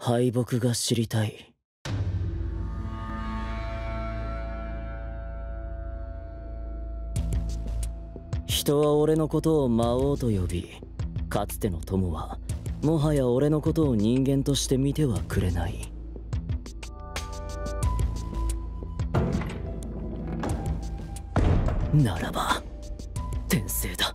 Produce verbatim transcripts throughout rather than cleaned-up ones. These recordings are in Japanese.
敗北が知りたい。人は俺のことを魔王と呼び、かつての友はもはや俺のことを人間として見てはくれない。ならば転生だ。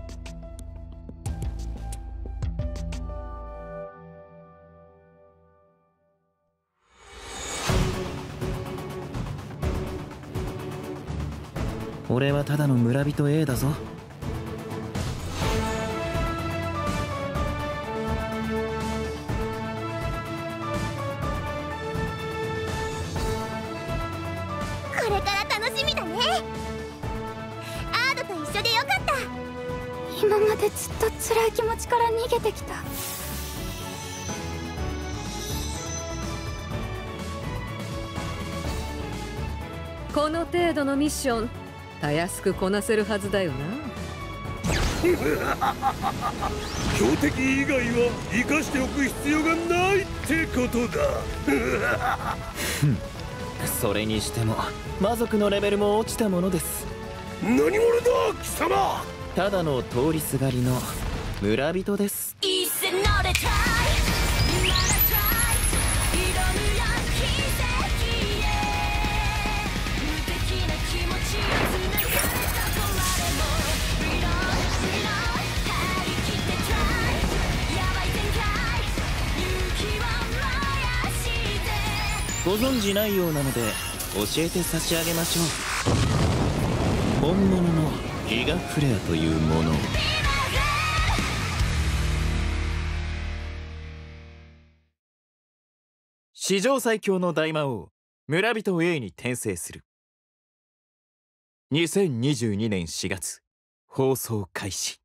俺はただの村人 A だぞ。 これから楽しみだね。アードと一緒でよかった。今までずっと辛い気持ちから逃げてきた。 この程度のミッションたやすくこなせるはずだよな。 標的以外は生かしておく必要がないってことだ。 それにしても魔族のレベルも落ちたものです。 何者だ貴様。 ただの通りすがりの村人です。ご存じないようなので教えて差し上げましょう。本物のギガフレアというものを。史上最強の大魔王村人 A に転生する。にせんにじゅうにねんしがつ放送開始。